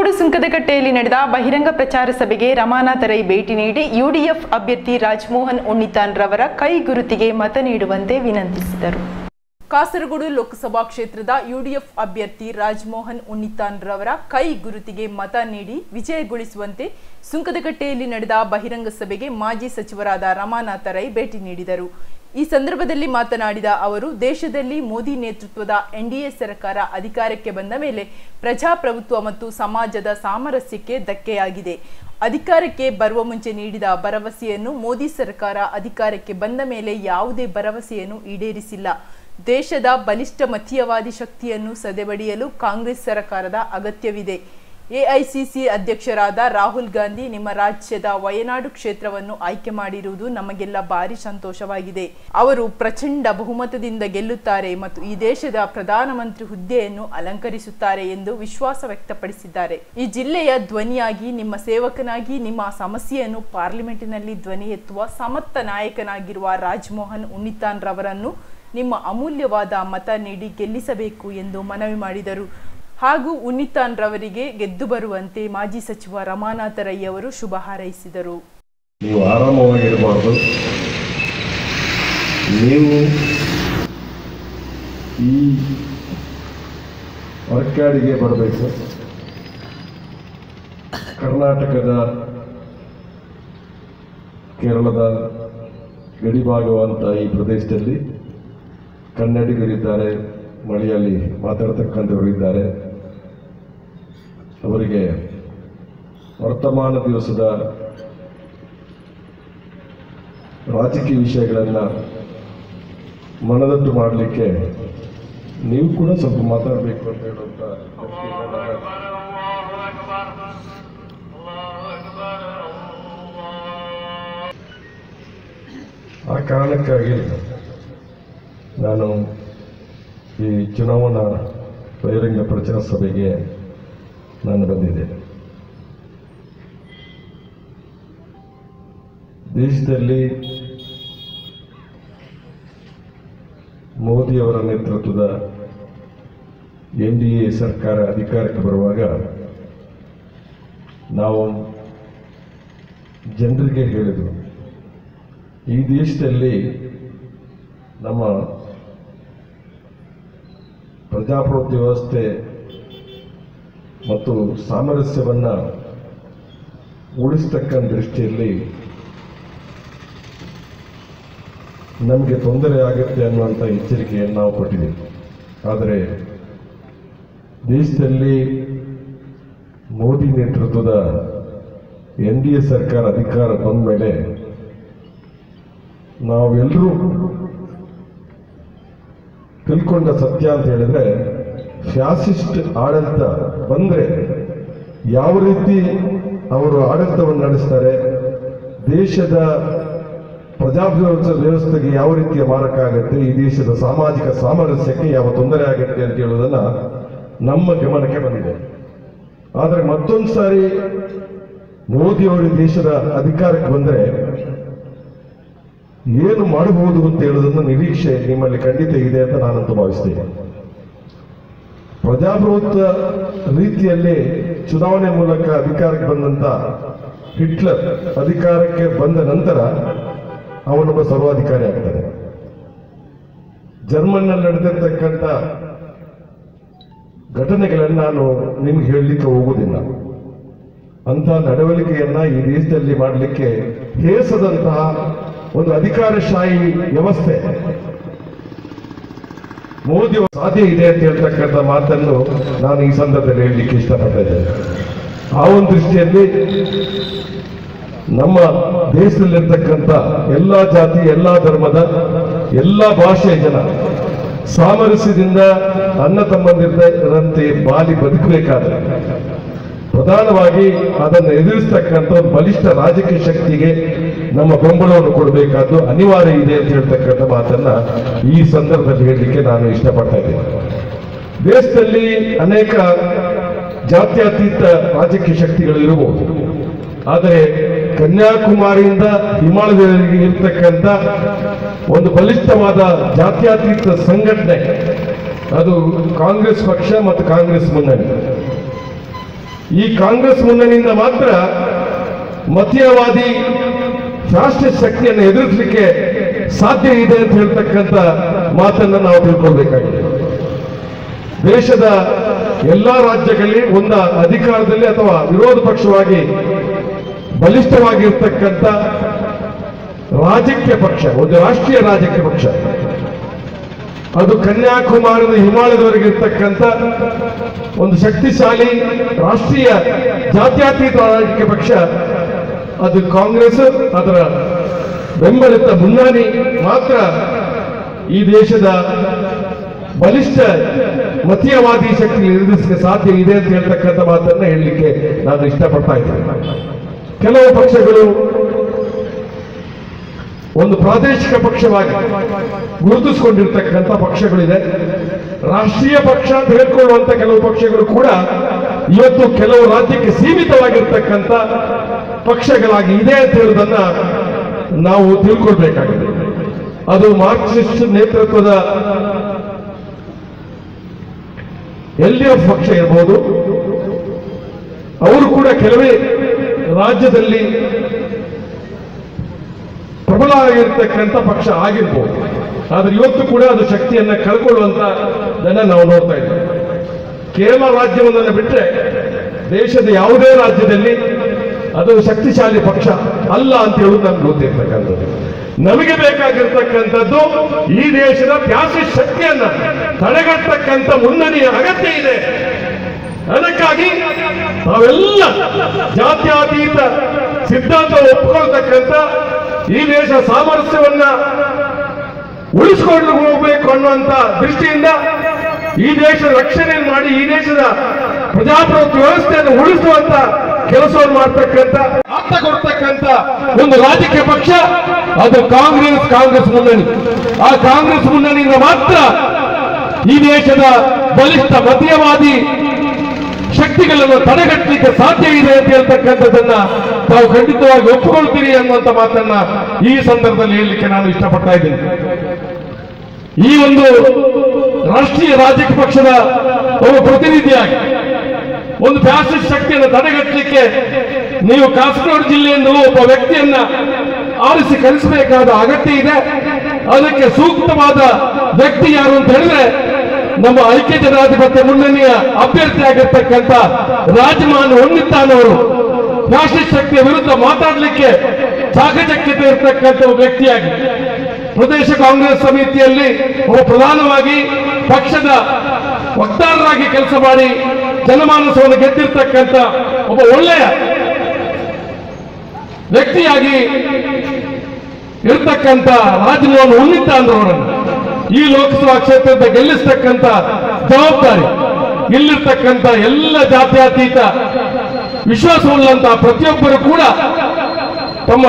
ಕಾಸರಗೋಡು ಸುಂಕದಕಟ್ಟೆಯಲ್ಲಿ ನಡೆದ ಬಹಿರಂಗ ಪ್ರಚಾರ ಸಭೆಗೆ ರಮಾನಾಥ ರೈ ಭೇಟಿ ನೀಡಿ ಯುಡಿಎಫ್ ಅಭ್ಯರ್ಥಿ ರಾಜಮೋಹನ್ ಉಣ್ಣಿತಾನ್ ರವರ ಕೈ ಗುರುತಿಗೆ ಮತ ನೀಡುವಂತೆ ವಿನಂತಿಸಿದರು. ಕಾಸರಗೋಡು ಲೋಕಸಭಾ ಕ್ಷೇತ್ರದ ಯುಡಿಎಫ್ ಅಭ್ಯರ್ಥಿ ರಾಜಮೋಹನ್ ಉಣ್ಣಿತಾನ್ ರವರ ಕೈ ಗುರುತಿಗೆ ಮತ ನೀಡಿ ವಿಜಯಗೊಳಿಸುವಂತೆ ಸುಂಕದಕಟ್ಟೆಯಲ್ಲಿ ನಡೆದ ಬಹಿರಂಗ ಸಭೆಗೆ ಮಾಜಿ ಸಚಿವರಾದ ರಮಾನಾಥ ರೈ ಭೇಟಿ ನೀಡಿದರು. ಈ ಸಂದರ್ಭದಲ್ಲಿ ಮಾತನಾಡಿದ ಅವರು, ದೇಶದಲ್ಲಿ ಮೋದಿ ನೇತೃತ್ವದ ಎನ್ಡಿಎ ಸರ್ಕಾರ ಅಧಿಕಾರಕ್ಕೆ ಬಂದ ಮೇಲೆ ಪ್ರಜಾಪ್ರಭುತ್ವ ಮತ್ತು ಸಮಾಜದ ಸಾಮರಸ್ಯಕ್ಕೆ ಧಕ್ಕೆಯಾಗಿದೆ. ಅಧಿಕಾರಕ್ಕೆ ಬರುವ ಮುಂಚೆ ನೀಡಿದ ಭರವಸೆಯನ್ನು ಮೋದಿ ಸರ್ಕಾರ ಅಧಿಕಾರಕ್ಕೆ ಬಂದ ಮೇಲೆ ಯಾವುದೇ ಭರವಸೆಯನ್ನು ಈಡೇರಿಸಿಲ್ಲ. ದೇಶದ ಬಲಿಷ್ಠ ಮತೀಯವಾದಿ ಶಕ್ತಿಯನ್ನು ಸದೆಬಡಿಯಲು ಕಾಂಗ್ರೆಸ್ ಸರ್ಕಾರದ ಅಗತ್ಯವಿದೆ. ಎಐಸಿಸಿ ಅಧ್ಯಕ್ಷರಾದ ರಾಹುಲ್ ಗಾಂಧಿ ನಿಮ್ಮ ರಾಜ್ಯದ ವಯನಾಡು ಕ್ಷೇತ್ರವನ್ನು ಆಯ್ಕೆ ಮಾಡಿರುವುದು ನಮಗೆಲ್ಲ ಭಾರಿ ಸಂತೋಷವಾಗಿದೆ. ಅವರು ಪ್ರಚಂಡ ಬಹುಮತದಿಂದ ಗೆಲ್ಲುತ್ತಾರೆ ಮತ್ತು ಈ ದೇಶದ ಪ್ರಧಾನಮಂತ್ರಿ ಹುದ್ದೆಯನ್ನು ಅಲಂಕರಿಸುತ್ತಾರೆ ಎಂದು ವಿಶ್ವಾಸ ವ್ಯಕ್ತಪಡಿಸಿದ್ದಾರೆ. ಈ ಜಿಲ್ಲೆಯ ಧ್ವನಿಯಾಗಿ ನಿಮ್ಮ ಸೇವಕನಾಗಿ ನಿಮ್ಮ ಸಮಸ್ಯೆಯನ್ನು ಪಾರ್ಲಿಮೆಂಟಿನಲ್ಲಿ ಧ್ವನಿ ಎತ್ತುವ ಸಮರ್ಥ ನಾಯಕನಾಗಿರುವ ರಾಜಮೋಹನ್ ಉಣ್ಣಿತಾನ್ ರವರನ್ನು ನಿಮ್ಮ ಅಮೂಲ್ಯವಾದ ಮತ ನೀಡಿ ಗೆಲ್ಲಿಸಬೇಕು ಎಂದು ಮನವಿ ಮಾಡಿದರು. ಹಾಗೂ ಉಣ್ಣಿತಾನ್ ರವರಿಗೆ ಗೆದ್ದು ಬರುವಂತೆ ಮಾಜಿ ಸಚಿವ ರಮಾನಾಥ ರೈ ಅವರು ಶುಭ ಹಾರೈಸಿದರು. ನೀವು ಆರಾಮವಾಗಿರಬಾರ್ದು, ನೀವು ಈ ಹೊರಕಾಡಿಗೆ ಬರಬೇಕು. ಕರ್ನಾಟಕದ ಕೇರಳದ ಗಡಿಭಾಗವಂತ ಈ ಪ್ರದೇಶದಲ್ಲಿ ಕನ್ನಡಿಗರಿದ್ದಾರೆ, ಮಲಯಾಳಿ ಮಾತಾಡ್ತಕ್ಕಂಥವರಿದ್ದಾರೆ. ಅವರಿಗೆ ವರ್ತಮಾನ ದಿವಸದ ರಾಜಕೀಯ ವಿಷಯಗಳನ್ನು ಮನದಟ್ಟು ಮಾಡಲಿಕ್ಕೆ ನೀವು ಕೂಡ ಸ್ವಲ್ಪ ಮಾತಾಡಬೇಕು ಅಂತ ಹೇಳುವಂಥ ಆ ಕಾರಣಕ್ಕಾಗಿ ನಾನು ಈ ಚುನಾವಣಾ ಬಹಿರಂಗ ಪ್ರಚಾರ ಸಭೆಗೆ ನಾನು ಬಂದಿದ್ದೆ. ದೇಶದಲ್ಲಿ ಮೋದಿಯವರ ನೇತೃತ್ವದ ಎನ್ಡಿಎ ಸರ್ಕಾರ ಅಧಿಕಾರಕ್ಕೆ ಬರುವಾಗ ನಾವು ಜನರಿಗೆ ಹೇಳಿದರು, ಈ ದೇಶದಲ್ಲಿ ನಮ್ಮ ಪ್ರಜಾಪ್ರಭುತ್ವ ವ್ಯವಸ್ಥೆ ಮತ್ತು ಸಾಮರಸ್ಯವನ್ನು ಉಳಿಸ್ತಕ್ಕಂಥ ದೃಷ್ಟಿಯಲ್ಲಿ ನಮಗೆ ತೊಂದರೆ ಆಗುತ್ತೆ ಅನ್ನುವಂಥ ಎಚ್ಚರಿಕೆಯನ್ನು ನಾವು ಕೊಟ್ಟಿದ್ದೀವಿ. ಆದರೆ ದೇಶದಲ್ಲಿ ಮೋದಿ ನೇತೃತ್ವದ ಎನ್ಡಿಎ ಸರ್ಕಾರ ಅಧಿಕಾರ ಬಂದ ಮೇಲೆ ನಾವೆಲ್ಲರೂ ತಿಳ್ಕೊಂಡ ಸತ್ಯ ಅಂತ ಹೇಳಿದ್ರೆ, ಫ್ಯಾಸಿಸ್ಟ್ ಆಡಳಿತ ಬಂದರೆ ಯಾವ ರೀತಿ ಅವರು ಆಡಳಿತವನ್ನು ನಡೆಸ್ತಾರೆ, ದೇಶದ ಪ್ರಜಾಪ್ರಭುತ್ವ ವ್ಯವಸ್ಥೆಗೆ ಯಾವ ರೀತಿಯ ಮಾರಕ ಆಗುತ್ತೆ, ಈ ದೇಶದ ಸಾಮಾಜಿಕ ಸಾಮರಸ್ಯಕ್ಕೆ ಯಾವ ತೊಂದರೆ ಆಗುತ್ತೆ ಅಂತ ಹೇಳೋದನ್ನ ನಮ್ಮ ಗಮನಕ್ಕೆ ಬಂದಿದೆ. ಆದರೆ ಮತ್ತೊಂದು ಸಾರಿ ಮೋದಿಯವರು ದೇಶದ ಅಧಿಕಾರಕ್ಕೆ ಬಂದರೆ ಏನು ಮಾಡಬಹುದು ಅಂತ ಹೇಳೋದನ್ನ ನಿರೀಕ್ಷೆ ನಿಮ್ಮಲ್ಲಿ ಖಂಡಿತ ಇದೆ ಅಂತ ನಾನಂತೂ ಭಾವಿಸ್ತೇನೆ. ಪ್ರಜಾಪ್ರಭುತ್ವ ರೀತಿಯಲ್ಲಿ ಚುನಾವಣೆ ಮೂಲಕ ಅಧಿಕಾರಕ್ಕೆ ಬಂದಂತ ಹಿಟ್ಲರ್ ಅಧಿಕಾರಕ್ಕೆ ಬಂದ ನಂತರ ಅವನೊಬ್ಬ ಸರ್ವಾಧಿಕಾರಿ ಆಗ್ತಾನೆ. ಜರ್ಮನ್ನಲ್ಲಿ ನಡೆದಿರ್ತಕ್ಕಂಥ ಘಟನೆಗಳನ್ನು ನಾನು ನಿಮ್ಗೆ ಹೇಳಲಿಕ್ಕೆ ಹೋಗುವುದಿಲ್ಲ. ಅಂತ ನಡವಳಿಕೆಯನ್ನ ಈ ದೇಶದಲ್ಲಿ ಮಾಡಲಿಕ್ಕೆ ಹೇಸದಂತಹ ಒಂದು ಅಧಿಕಾರಶಾಹಿ ವ್ಯವಸ್ಥೆ ಮೋದಿ ಸಾಧ್ಯ ಇದೆ ಅಂತ ಹೇಳ್ತಕ್ಕಂಥ ಮಾತನ್ನು ನಾನು ಈ ಸಂದರ್ಭದಲ್ಲಿ ಹೇಳಲಿಕ್ಕೆ ಇಷ್ಟಪಡ್ತಾ ಇದ್ದೇನೆ. ಆ ಒಂದು ದೃಷ್ಟಿಯಲ್ಲಿ ನಮ್ಮ ದೇಶದಲ್ಲಿರ್ತಕ್ಕಂಥ ಎಲ್ಲ ಜಾತಿ, ಎಲ್ಲ ಧರ್ಮದ, ಎಲ್ಲ ಭಾಷೆಯ ಜನ ಸಾಮರಸ್ಯದಿಂದ ಅಣ್ಣ ತಮ್ಮಂದಿರಂತೆ ಬಾಳಿ ಬದುಕಬೇಕಾದ್ರೆ ಪ್ರಧಾನವಾಗಿ ಅದನ್ನು ಎದುರಿಸ್ತಕ್ಕಂಥ ಬಲಿಷ್ಠ ರಾಜಕೀಯ ಶಕ್ತಿಗೆ ನಮ್ಮ ಬೆಂಬಲವನ್ನು ಕೊಡಬೇಕಾದ್ದು ಅನಿವಾರ್ಯ ಇದೆ ಅಂತ ಹೇಳ್ತಕ್ಕಂಥ ಮಾತನ್ನ ಈ ಸಂದರ್ಭದಲ್ಲಿ ಹೇಳಲಿಕ್ಕೆ ನಾನು ಇಷ್ಟಪಡ್ತಾ ಇದ್ದೇನೆ. ದೇಶದಲ್ಲಿ ಅನೇಕ ಜಾತ್ಯತೀತ ರಾಜಕೀಯ ಶಕ್ತಿಗಳು ಇರಬಹುದು, ಆದರೆ ಕನ್ಯಾಕುಮಾರಿಯಿಂದ ಹಿಮಾಲಯದವರೆಗೆ ಇರ್ತಕ್ಕಂಥ ಒಂದು ಬಲಿಷ್ಠವಾದ ಜಾತ್ಯತೀತ ಸಂಘಟನೆ ಅದು ಕಾಂಗ್ರೆಸ್ ಪಕ್ಷ ಮತ್ತು ಕಾಂಗ್ರೆಸ್ ಮುನ್ನಣಿ. ಈ ಕಾಂಗ್ರೆಸ್ ಮುನ್ನಣಿಯಿಂದ ಮಾತ್ರ ಮತೀಯವಾದಿ ಫ್ಯಾಸಿಸ್ಟ್ ಶಕ್ತಿಯನ್ನು ಎದುರಿಸಲಿಕ್ಕೆ ಸಾಧ್ಯ ಇದೆ ಅಂತ ಹೇಳ್ತಕ್ಕಂಥ ಮಾತನ್ನು ನಾವು ತಿಳ್ಕೊಳ್ಬೇಕಾಗಿದೆ. ದೇಶದ ಎಲ್ಲಾ ರಾಜ್ಯಗಳಲ್ಲಿ ಒಂದು ಅಧಿಕಾರದಲ್ಲಿ ಅಥವಾ ವಿರೋಧ ಪಕ್ಷವಾಗಿ ಬಲಿಷ್ಠವಾಗಿರ್ತಕ್ಕಂಥ ರಾಜಕೀಯ ಪಕ್ಷ, ಒಂದು ರಾಷ್ಟ್ರೀಯ ರಾಜಕೀಯ ಪಕ್ಷ, ಅದು ಕನ್ಯಾಕುಮಾರಿಯಿಂದ ಹಿಮಾಲಯದವರೆಗೆ ಇರ್ತಕ್ಕಂಥ ಒಂದು ಶಕ್ತಿಶಾಲಿ ರಾಷ್ಟ್ರೀಯ ಜಾತ್ಯತೀತ ರಾಜಕೀಯ ಪಕ್ಷ ಅದು ಕಾಂಗ್ರೆಸ್. ಅದರ ಬೆಂಬಲಿತ ಮುನ್ನಣಿ ಮಾತ್ರ ಈ ದೇಶದ ಬಲಿಷ್ಠ ಮತೀಯವಾದಿ ಶಕ್ತಿ ಎದುರಿಸಲಿಕ್ಕೆ ಸಾಧ್ಯ ಇದೆ ಅಂತ ಹೇಳ್ತಕ್ಕಂಥ ಮಾತನ್ನ ಹೇಳಲಿಕ್ಕೆ ನಾನು ಇಷ್ಟಪಡ್ತಾ ಇದ್ದೇನೆ. ಕೆಲವು ಪಕ್ಷಗಳು ಒಂದು ಪ್ರಾದೇಶಿಕ ಪಕ್ಷವಾಗಿ ಗುರುತಿಸಿಕೊಂಡಿರ್ತಕ್ಕಂಥ ಪಕ್ಷಗಳಿದೆ. ರಾಷ್ಟ್ರೀಯ ಪಕ್ಷ ಅಂತ ಹೇಳ್ಕೊಳ್ಳುವಂತ ಕೆಲವು ಪಕ್ಷಗಳು ಕೂಡ ಇವತ್ತು ಕೆಲವು ರಾಜ್ಯಕ್ಕೆ ಸೀಮಿತವಾಗಿರ್ತಕ್ಕಂಥ ಪಕ್ಷಗಳಾಗಿ ಇದೆ ಅಂತ ಹೇಳುವುದನ್ನ ನಾವು ತಿಳ್ಕೊಳ್ಬೇಕಾಗಿದೆ. ಅದು ಮಾರ್ಕ್ಸಿಸ್ಟ್ ನೇತೃತ್ವದ LDF ಪಕ್ಷ ಇರಬಹುದು, ಅವರು ಕೂಡ ಕೆಲವೇ ರಾಜ್ಯದಲ್ಲಿ ಪ್ರಬಲ ಆಗಿರ್ತಕ್ಕಂಥ ಪಕ್ಷ ಆಗಿರ್ಬೋದು. ಆದ್ರೆ ಇವತ್ತು ಕೂಡ ಅದು ಶಕ್ತಿಯನ್ನ ಕಳ್ಕೊಳ್ಳುವಂತ ನಾವು ನೋಡ್ತಾ ಇದ್ದೇವೆ. ಕೇರಳ ರಾಜ್ಯವನ್ನ ಬಿಟ್ಟರೆ ದೇಶದ ಯಾವುದೇ ರಾಜ್ಯದಲ್ಲಿ ಅದು ಶಕ್ತಿಶಾಲಿ ಪಕ್ಷ ಅಲ್ಲ ಅಂತ ಹೇಳುವುದು ನಮ್ಗೆ ಗೊತ್ತಿರ್ತಕ್ಕಂಥದ್ದು. ನಮಗೆ ಬೇಕಾಗಿರ್ತಕ್ಕಂಥದ್ದು ಈ ದೇಶದ ಫ್ಯಾಸಿಸ್ಟ್ ಶಕ್ತಿಯನ್ನ ತಡೆಗಟ್ಟತಕ್ಕಂಥ ಮುನ್ನಡೆಯ ಅಗತ್ಯ ಇದೆ. ಅದಕ್ಕಾಗಿ ನಾವೆಲ್ಲ ಜಾತ್ಯತೀತ ಸಿದ್ಧಾಂತ ಒಪ್ಪಿಕೊಳ್ತಕ್ಕಂಥ ಈ ದೇಶ ಸಾಮರಸ್ಯವನ್ನ ಉಳಿಸಿಕೊಂಡು ಹೋಗಬೇಕು ಅನ್ನುವಂತ ದೃಷ್ಟಿಯಿಂದ ಈ ದೇಶ ರಕ್ಷಣೆ ಮಾಡಿ ಈ ದೇಶದ ಪ್ರಜಾಪ್ರಭುತ್ವ ವ್ಯವಸ್ಥೆಯನ್ನು ಉಳಿಸುವಂತ ಕೆಲಸವನ್ನು ಮಾಡ್ತಕ್ಕಂಥ ಅರ್ಥ ಕೊಡ್ತಕ್ಕಂಥ ಒಂದು ರಾಜಕೀಯ ಪಕ್ಷ ಅದು ಕಾಂಗ್ರೆಸ್ ಮುನ್ನಣಿ. ಆ ಕಾಂಗ್ರೆಸ್ ಮುನ್ನಣಿಯಿಂದ ಮಾತ್ರ ಈ ದೇಶದ ಬಲಿಷ್ಠ ಮತೀಯವಾದಿ ಶಕ್ತಿಗಳನ್ನು ತಡೆಗಟ್ಟಲಿಕ್ಕೆ ಸಾಧ್ಯ ಇದೆ ಅಂತ ಹೇಳ್ತಕ್ಕಂಥದ್ದನ್ನ ತಾವು ಖಂಡಿತವಾಗಿ ಒಪ್ಪಿಕೊಳ್ತೀರಿ ಅನ್ನುವಂಥ ಮಾತನ್ನ ಈ ಸಂದರ್ಭದಲ್ಲಿ ಹೇಳಲಿಕ್ಕೆ ನಾನು ಇಷ್ಟಪಡ್ತಾ ಇದ್ದೀನಿ. ಈ ಒಂದು ರಾಷ್ಟ್ರೀಯ ರಾಜಕೀಯ ಪಕ್ಷದ ಒಬ್ಬ ಪ್ರತಿನಿಧಿಯಾಗಿ ಒಂದು ಫ್ಯಾಸಿಸ್ಟ್ ಶಕ್ತಿಯನ್ನು ತಡೆಗಟ್ಟಲಿಕ್ಕೆ ನೀವು ಕಾಸರಗೋಡು ಜಿಲ್ಲೆಯಿಂದ ಒಬ್ಬ ವ್ಯಕ್ತಿಯನ್ನ ಆರಿಸಿ ಕಳಿಸಬೇಕಾದ ಅಗತ್ಯ ಇದೆ. ಅದಕ್ಕೆ ಸೂಕ್ತವಾದ ವ್ಯಕ್ತಿ ಯಾರು ಅಂತ ಹೇಳಿದ್ರೆ ನಮ್ಮ ಐಕ್ಯ ಜನಾಧಿಪತ್ಯ ಮುನ್ನಣಿಯ ಅಭ್ಯರ್ಥಿಯಾಗಿರ್ತಕ್ಕಂಥ ರಾಜಮಾನ್ ಉನ್ನಿತಾನವರು ಫ್ಯಾಸಿಸ್ಟ್ ಶಕ್ತಿಯ ವಿರುದ್ಧ ಮಾತಾಡಲಿಕ್ಕೆ ಚಾಕಚಕ್ಯತೆ ಇರತಕ್ಕಂಥ ಒಬ್ಬ ವ್ಯಕ್ತಿಯಾಗಿ ಪ್ರದೇಶ ಕಾಂಗ್ರೆಸ್ ಸಮಿತಿಯಲ್ಲಿ ಒಬ್ಬ ಪ್ರಧಾನವಾಗಿ ಪಕ್ಷದ ವಕ್ತಾರರಾಗಿ ಕೆಲಸ ಮಾಡಿ ಜನಮಾನಸವನ್ನು ಗೆದ್ದಿರ್ತಕ್ಕಂಥ ಒಬ್ಬ ಒಳ್ಳೆಯ ವ್ಯಕ್ತಿಯಾಗಿ ಇರ್ತಕ್ಕಂಥ ರಾಜಮೋಹನ್ ಉನ್ನಿತಾನವರನ್ನು ಈ ಲೋಕಸಭಾ ಕ್ಷೇತ್ರದ ಗೆಲ್ಲಿಸ್ತಕ್ಕಂಥ ಜವಾಬ್ದಾರಿ ಇಲ್ಲಿರ್ತಕ್ಕಂಥ ಎಲ್ಲ ಜಾತ್ಯತೀತ ವಿಶ್ವಾಸವುಳ್ಳಂತಹ ಪ್ರತಿಯೊಬ್ಬರು ಕೂಡ ತಮ್ಮ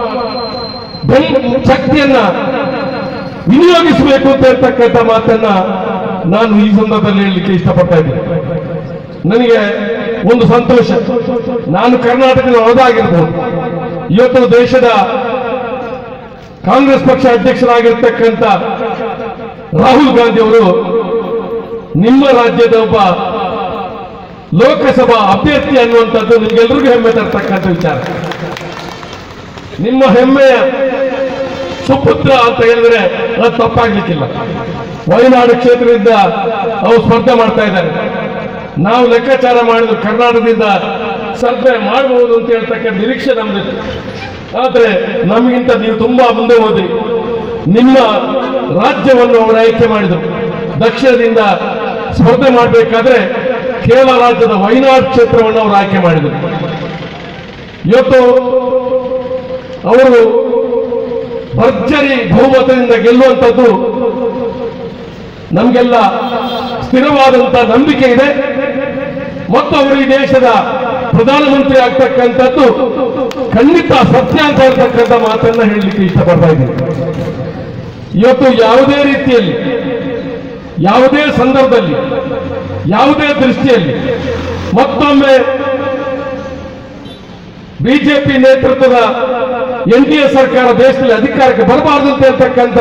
ಶಕ್ತಿಯನ್ನ ವಿನಿಯೋಗಿಸಬೇಕು ಅಂತ ಹೇಳ್ತಕ್ಕಂಥ ಮಾತನ್ನ ನಾನು ಈ ಸಂದರ್ಭದಲ್ಲಿ ಹೇಳಲಿಕ್ಕೆ ಇಷ್ಟಪಡ್ತಾ ಇದ್ದೀನಿ. ನನಗೆ ಒಂದು ಸಂತೋಷ, ನಾನು ಕರ್ನಾಟಕದ ಹೋದಾಗಿರ್ಬೋದು, ಇವತ್ತು ದೇಶದ ಕಾಂಗ್ರೆಸ್ ಪಕ್ಷ ಅಧ್ಯಕ್ಷರಾಗಿರ್ತಕ್ಕಂಥ ರಾಹುಲ್ ಗಾಂಧಿ ಅವರು ನಿಮ್ಮ ರಾಜ್ಯದ ಒಬ್ಬ ಲೋಕಸಭಾ ಅಭ್ಯರ್ಥಿ ಅನ್ನುವಂಥದ್ದು ನಿಮ್ಗೆಲ್ರಿಗೂ ಹೆಮ್ಮೆ ತರ್ತಕ್ಕಂಥ ವಿಚಾರ. ನಿಮ್ಮ ಹೆಮ್ಮೆಯ ಸುಪುತ್ರ ಅಂತ ಹೇಳಿದ್ರೆ ಅದು ತಪ್ಪಾಗ್ಲಿಕ್ಕಿಲ್ಲ. ವಯನಾಡು ಕ್ಷೇತ್ರದಿಂದ ಅವರು ಸ್ಪರ್ಧೆ ಮಾಡ್ತಾ ಇದ್ದಾರೆ. ನಾವು ಲೆಕ್ಕಾಚಾರ ಮಾಡಿದ್ರು ಕರ್ನಾಟಕದಿಂದ ಸ್ಪರ್ಧೆ ಮಾಡಬಹುದು ಅಂತ ಹೇಳ್ತಕ್ಕಂಥ ನಿರೀಕ್ಷೆ ನಮ್ದಿತ್ತು. ಆದ್ರೆ ನಮಗಿಂತ ನೀವು ತುಂಬಾ ಮುಂದೆ ಹೋದ್ರಿ. ನಿಮ್ಮ ರಾಜ್ಯವನ್ನು ಅವರು ಆಯ್ಕೆ ಮಾಡಿದರು. ದಕ್ಷಿಣದಿಂದ ಸ್ಪರ್ಧೆ ಮಾಡಬೇಕಾದ್ರೆ ಕೇರಳ ರಾಜ್ಯದ ವಯನಾಡು ಕ್ಷೇತ್ರವನ್ನು ಅವರು ಆಯ್ಕೆ ಮಾಡಿದರು. ಇವತ್ತು ಅವರು ಭರ್ಜರಿ ಬಹುಮತದಿಂದ ಗೆಲ್ಲುವಂಥದ್ದು ನಮಗೆಲ್ಲ ಸ್ಥಿರವಾದಂತ ನಂಬಿಕೆ ಇದೆ. ಮತ್ತು ಅವರು ಈ ದೇಶದ ಪ್ರಧಾನಮಂತ್ರಿ ಆಗ್ತಕ್ಕಂಥದ್ದು ಖಂಡಿತ ಸತ್ಯ ಅಂತ ಹೇಳ್ತಕ್ಕಂಥ ಮಾತನ್ನ ಹೇಳಲಿಕ್ಕೆ ಇಷ್ಟಪಡ್ತಾ ಇದ್ದೀನಿ. ಇವತ್ತು ಯಾವುದೇ ರೀತಿಯಲ್ಲಿ, ಯಾವುದೇ ಸಂದರ್ಭದಲ್ಲಿ, ಯಾವುದೇ ದೃಷ್ಟಿಯಲ್ಲಿ ಮತ್ತೊಮ್ಮೆ ಬಿಜೆಪಿ ನೇತೃತ್ವದ NDA ಸರ್ಕಾರ ದೇಶದಲ್ಲಿ ಅಧಿಕಾರಕ್ಕೆ ಬರಬಾರದು ಅಂತ ಹೇಳ್ತಕ್ಕಂಥ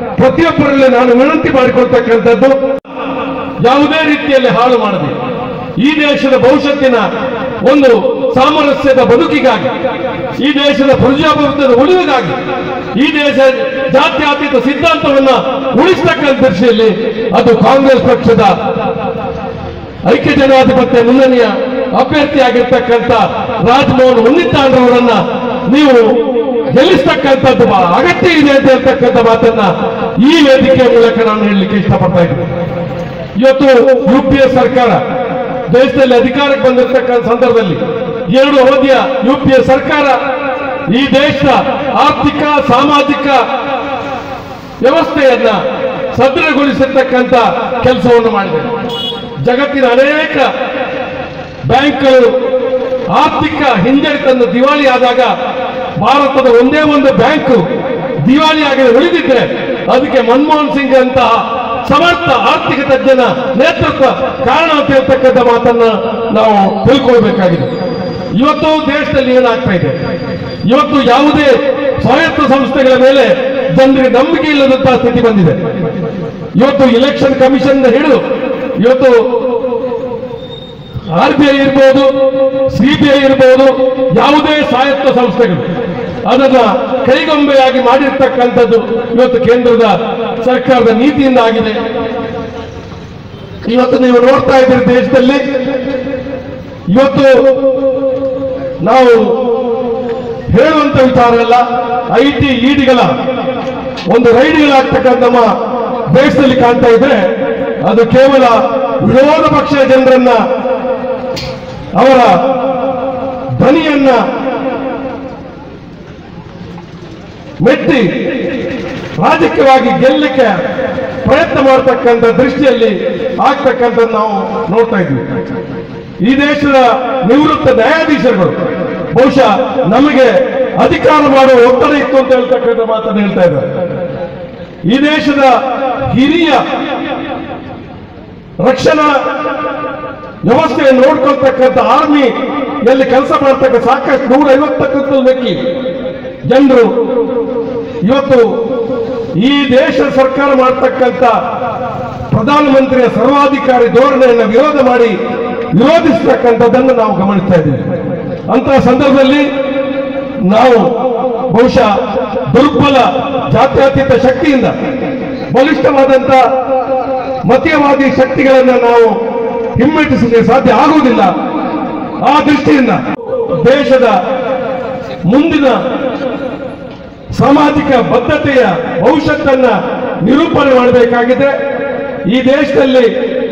ಪ್ರತಿಯೊಬ್ಬರಲ್ಲಿ ನಾನು ವಿನಂತಿ ಮಾಡಿಕೊಳ್ತಕ್ಕಂಥದ್ದು, ಯಾವುದೇ ರೀತಿಯಲ್ಲಿ ಹಾಳು ಮಾಡದೆ ಈ ದೇಶದ ಭವಿಷ್ಯತ್ತಿನ ಒಂದು ಸಾಮರಸ್ಯದ ಬದುಕಿಗಾಗಿ, ಈ ದೇಶದ ಪ್ರಜಾಪ್ರಭುತ್ವದ ಉಳಿವಿಗಾಗಿ, ಈ ದೇಶ ಜಾತ್ಯತೀತ ಸಿದ್ಧಾಂತವನ್ನ ಉಳಿಸ್ತಕ್ಕಂಥ ದೃಷ್ಟಿಯಲ್ಲಿ ಅದು ಕಾಂಗ್ರೆಸ್ ಪಕ್ಷದ ಐಕ್ಯ ಜನಾಧಿಪತ್ಯ ಮುನ್ನಣಿಯ ಅಭ್ಯರ್ಥಿಯಾಗಿರ್ತಕ್ಕಂಥ ರಾಜಮೋಹನ್ ಉನ್ನಿತಾಂಡ್ರವರನ್ನ ನೀವು ಗೆಲ್ಲಿಸ್ತಕ್ಕಂಥದ್ದು ಅಗತ್ಯ ಇದೆ ಅಂತ ಹೇಳ್ತಕ್ಕಂಥ ಮಾತನ್ನ ಈ ವೇದಿಕೆಯ ಮೂಲಕ ನಾನು ಹೇಳಲಿಕ್ಕೆ ಇಷ್ಟಪಡ್ತಾ ಇದ್ದೀನಿ. ಇವತ್ತು UPA ಸರ್ಕಾರ ದೇಶದಲ್ಲಿ ಅಧಿಕಾರಕ್ಕೆ ಬಂದಿರತಕ್ಕಂಥ ಸಂದರ್ಭದಲ್ಲಿ 2 ಅವಧಿಯ UPA ಸರ್ಕಾರ ಈ ದೇಶದ ಆರ್ಥಿಕ ಸಾಮಾಜಿಕ ವ್ಯವಸ್ಥೆಯನ್ನ ಸದೃಢಗೊಳಿಸಿರ್ತಕ್ಕಂಥ ಕೆಲಸವನ್ನು ಮಾಡಿದೆ. ಜಗತ್ತಿನ ಅನೇಕ ಬ್ಯಾಂಕ್ಗಳು ಆರ್ಥಿಕ ಹಿಂಜರಿತನ್ನು ದಿವಾಳಿ ಆದಾಗ ಭಾರತದ ಒಂದೇ ಒಂದು ಬ್ಯಾಂಕ್ ದಿವಾಳಿಯಾಗಿ ಉಳಿದಿದ್ರೆ ಅದಕ್ಕೆ ಮನಮೋಹನ್ ಸಿಂಗ್ ಅಂತಹ ಸಮರ್ಥ ಆರ್ಥಿಕ ತಜ್ಞನ ನೇತೃತ್ವ ಕಾರಣ ಅಂತ ಹೇಳ್ತಕ್ಕಂಥ ಮಾತನ್ನ ನಾವು ತಿಳ್ಕೊಳ್ಬೇಕಾಗಿದೆ. ಇವತ್ತು ದೇಶದಲ್ಲಿ ಏನಾಗ್ತಾ ಇದೆ, ಇವತ್ತು ಯಾವುದೇ ಸ್ವಾಯತ್ತ ಸಂಸ್ಥೆಗಳ ಮೇಲೆ ಜನರಿಗೆ ನಂಬಿಕೆ ಇಲ್ಲದಂತಹ ಸ್ಥಿತಿ ಬಂದಿದೆ. ಇವತ್ತು ಇಲೆಕ್ಷನ್ ಕಮಿಷನ್ ಹಿಡಿದು ಇವತ್ತು RBI ಇರ್ಬೋದು, CBI ಇರ್ಬೋದು, ಯಾವುದೇ ಸ್ವಾಯತ್ತ ಸಂಸ್ಥೆಗಳು ಅದನ್ನ ಕೈಗೊಂಬೆಯಾಗಿ ಮಾಡಿರ್ತಕ್ಕಂಥದ್ದು ಇವತ್ತು ಕೇಂದ್ರದ ಸರ್ಕಾರದ ನೀತಿಯಿಂದ ಆಗಿದೆ. ಇವತ್ತು ನೀವು ನೋಡ್ತಾ ಇದ್ದೀರಿ ದೇಶದಲ್ಲಿ ಇವತ್ತು ನಾವು ಹೇಳುವಂತ ವಿಚಾರ ಅಲ್ಲ, IT EDಗಳ ಒಂದು ರೈಡ್ಗಳಾಗ್ತಕ್ಕಂಥ ನಮ್ಮ ದೇಶದಲ್ಲಿ ಕಾಣ್ತಾ ಇದ್ರೆ ಅದು ಕೇವಲ ವಿರೋಧ ಪಕ್ಷದ ಜನರನ್ನ ಅವರ ಧ್ವನಿಯನ್ನ ಮೆಟ್ಟಿ ರಾಜಕೀಯವಾಗಿ ಗೆಲ್ಲಕ್ಕೆ ಪ್ರಯತ್ನ ಮಾಡತಕ್ಕಂಥ ದೃಷ್ಟಿಯಲ್ಲಿ ಆಗ್ತಕ್ಕಂಥದ್ದು ನಾವು ನೋಡ್ತಾ ಇದ್ವಿ. ಈ ದೇಶದ ನಿವೃತ್ತ ನ್ಯಾಯಾಧೀಶರುಗಳು ಬಹುಶಃ ನಮಗೆ ಅಧಿಕಾರ ಮಾಡುವ ಒತ್ತಡ ಇತ್ತು ಅಂತ ಹೇಳ್ತಕ್ಕಂಥ ಮಾತನ್ನು ಹೇಳ್ತಾ ಇದ್ದಾರೆ. ಈ ದೇಶದ ಹಿರಿಯ ರಕ್ಷಣಾ ವ್ಯವಸ್ಥೆಯನ್ನು ನೋಡ್ಕೊಳ್ತಕ್ಕಂಥ ಆರ್ಮಿ ಎಲ್ಲಿ ಕೆಲಸ ಮಾಡ್ತಕ್ಕ ಸಾಕಷ್ಟು 150ಕ್ಕೂ ಲೆಕ್ಕಿ ಜನರು ಇವತ್ತು ಈ ದೇಶ ಸರ್ಕಾರ ಮಾಡ್ತಕ್ಕಂಥ ಪ್ರಧಾನಮಂತ್ರಿಯ ಸರ್ವಾಧಿಕಾರಿ ಧೋರಣೆಯನ್ನು ವಿರೋಧಿಸ್ತಕ್ಕಂಥದ್ದನ್ನು ನಾವು ಗಮನಿಸ್ತಾ ಇದ್ದೀವಿ. ಅಂತಹ ಸಂದರ್ಭದಲ್ಲಿ ನಾವು ಬಹುಶಃ ದುರ್ಬಲ ಜಾತ್ಯತೀತ ಶಕ್ತಿಯಿಂದ ಬಲಿಷ್ಠವಾದಂಥ ಮತೀಯವಾದಿ ಶಕ್ತಿಗಳನ್ನು ನಾವು ಹಿಮ್ಮೆಟ್ಟಿಸಲಿಕ್ಕೆ ಸಾಧ್ಯ ಆಗುವುದಿಲ್ಲ. ಆ ದೃಷ್ಟಿಯಿಂದ ದೇಶದ ಮುಂದಿನ ಸಾಮಾಜಿಕ ಬದ್ಧತೆಯ ಭವಿಷ್ಯತ್ತನ್ನ ನಿರೂಪಣೆ ಮಾಡಬೇಕಾಗಿದೆ. ಈ ದೇಶದಲ್ಲಿ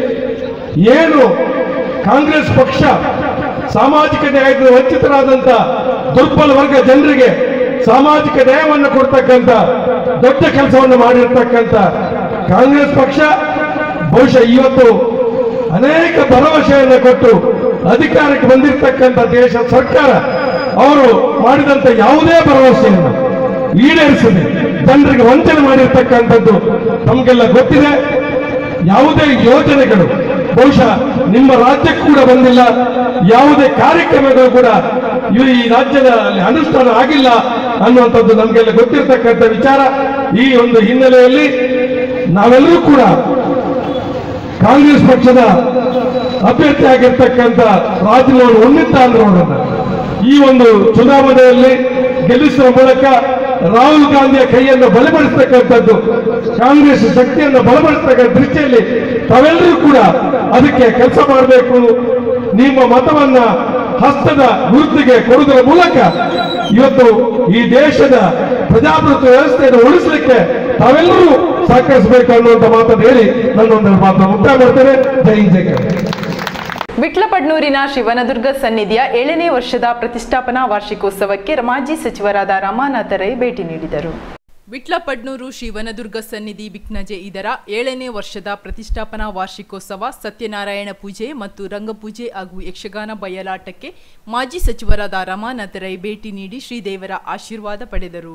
ಏನು ಕಾಂಗ್ರೆಸ್ ಪಕ್ಷ ಸಾಮಾಜಿಕ ನ್ಯಾಯದ ವಂಚಿತರಾದಂಥ ದುರ್ಬಲ ವರ್ಗ ಜನರಿಗೆ ಸಾಮಾಜಿಕ ನ್ಯಾಯವನ್ನು ಕೊಡ್ತಕ್ಕಂಥ ದೊಡ್ಡ ಕೆಲಸವನ್ನು ಮಾಡಿರ್ತಕ್ಕಂಥ ಕಾಂಗ್ರೆಸ್ ಪಕ್ಷ ಬಹುಶಃ ಇವತ್ತು ಅನೇಕ ಭರವಸೆಯನ್ನು ಕೊಟ್ಟು ಅಧಿಕಾರಕ್ಕೆ ಬಂದಿರತಕ್ಕಂಥ ದೇಶ ಸರ್ಕಾರ ಅವರು ಮಾಡಿದಂಥ ಯಾವುದೇ ಭರವಸೆಯನ್ನು ಈಡೇರಿಸದೆ ಜನರಿಗೆ ವಂಚನೆ ಮಾಡಿರ್ತಕ್ಕಂಥದ್ದು ತಮಗೆಲ್ಲ ಗೊತ್ತಿದೆ. ಯಾವುದೇ ಯೋಜನೆಗಳು ಬಹುಶಃ ನಿಮ್ಮ ರಾಜ್ಯಕ್ಕೂ ಕೂಡ ಬಂದಿಲ್ಲ, ಯಾವುದೇ ಕಾರ್ಯಕ್ರಮಗಳು ಕೂಡ ಈ ರಾಜ್ಯದಲ್ಲಿ ಅನುಷ್ಠಾನ ಆಗಿಲ್ಲ ಅನ್ನುವಂಥದ್ದು ನಮಗೆಲ್ಲ ಗೊತ್ತಿರತಕ್ಕಂಥ ವಿಚಾರ. ಈ ಒಂದು ಹಿನ್ನೆಲೆಯಲ್ಲಿ ನಾವೆಲ್ಲರೂ ಕೂಡ ಕಾಂಗ್ರೆಸ್ ಪಕ್ಷದ ಅಭ್ಯರ್ಥಿ ಆಗಿರ್ತಕ್ಕಂಥ ರಾಜಮೋಹನ್ ಉನ್ನಿತಾಂಡ್ರವರನ್ನ ಈ ಒಂದು ಚುನಾವಣೆಯಲ್ಲಿ ಗೆಲ್ಲಿಸುವ ಮೂಲಕ ರಾಹುಲ್ ಗಾಂಧಿಯ ಕೈಯನ್ನು ಬಲಪಡಿಸತಕ್ಕಂಥದ್ದು, ಕಾಂಗ್ರೆಸ್ ಶಕ್ತಿಯನ್ನು ಬಲಪಡಿಸತಕ್ಕಂಥ ದೃಷ್ಟಿಯಲ್ಲಿ ತಾವೆಲ್ಲರೂ ಕೂಡ ಅದಕ್ಕೆ ಕೆಲಸ ಮಾಡಬೇಕು. ನಿಮ್ಮ ಮತವನ್ನ ಹಸ್ತದ ಗುರುತಿಗೆ ಕೊಡುವುದರ ಮೂಲಕ ಇವತ್ತು ಈ ದೇಶದ ಪ್ರಜಾಪ್ರಭುತ್ವ ವ್ಯವಸ್ಥೆಯನ್ನು ಉಳಿಸಲಿಕ್ಕೆ ತಾವೆಲ್ಲರೂ ಸಹಕರಿಸಬೇಕು ಅನ್ನುವಂಥ ಮಾತನ್ನು ಹೇಳಿ ನನ್ನೊಂದು ಮಾತನ್ನು ಮುಕ್ತಾಯ ಮಾಡ್ತೇನೆ. ಜೈ ಜೈ. ವಿಟ್ಲಪಡ್ನೂರಿನ ಶಿವನದುರ್ಗ ಸನ್ನಿಧಿಯ 7ನೇ ವರ್ಷದ ಪ್ರತಿಷ್ಠಾಪನಾ ವಾರ್ಷಿಕೋತ್ಸವಕ್ಕೆ ಮಾಜಿ ಸಚಿವರಾದ ರಮಾನಾಥ ರೈ ಭೇಟಿ ನೀಡಿದರು. ವಿಟ್ಲಪಡ್ನೂರು ಶಿವನದುರ್ಗ ಸನ್ನಿಧಿ ಬಿಕ್ನಜೆ ಇದರ 7ನೇ ವರ್ಷದ ಪ್ರತಿಷ್ಠಾಪನಾ ವಾರ್ಷಿಕೋತ್ಸವ, ಸತ್ಯನಾರಾಯಣ ಪೂಜೆ ಮತ್ತು ರಂಗಪೂಜೆ ಹಾಗೂ ಯಕ್ಷಗಾನ ಬಯಲಾಟಕ್ಕೆ ಮಾಜಿ ಸಚಿವರಾದ ರಮಾನಾಥ ರೈ ಭೇಟಿ ನೀಡಿ ಶ್ರೀದೇವರ ಆಶೀರ್ವಾದ ಪಡೆದರು.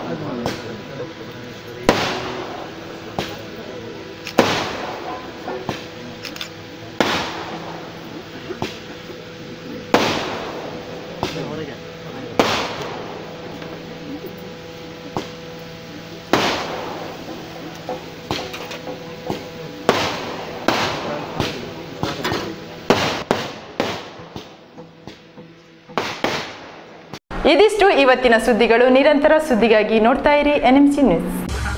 ಇದಿಷ್ಟು ಇವತ್ತಿನ ಸುದ್ದಿಗಳು. ನಿರಂತರ ಸುದ್ದಿಗಾಗಿ ನೋಡ್ತಾ ಇರಿ NMC ನ್ಯೂಸ್.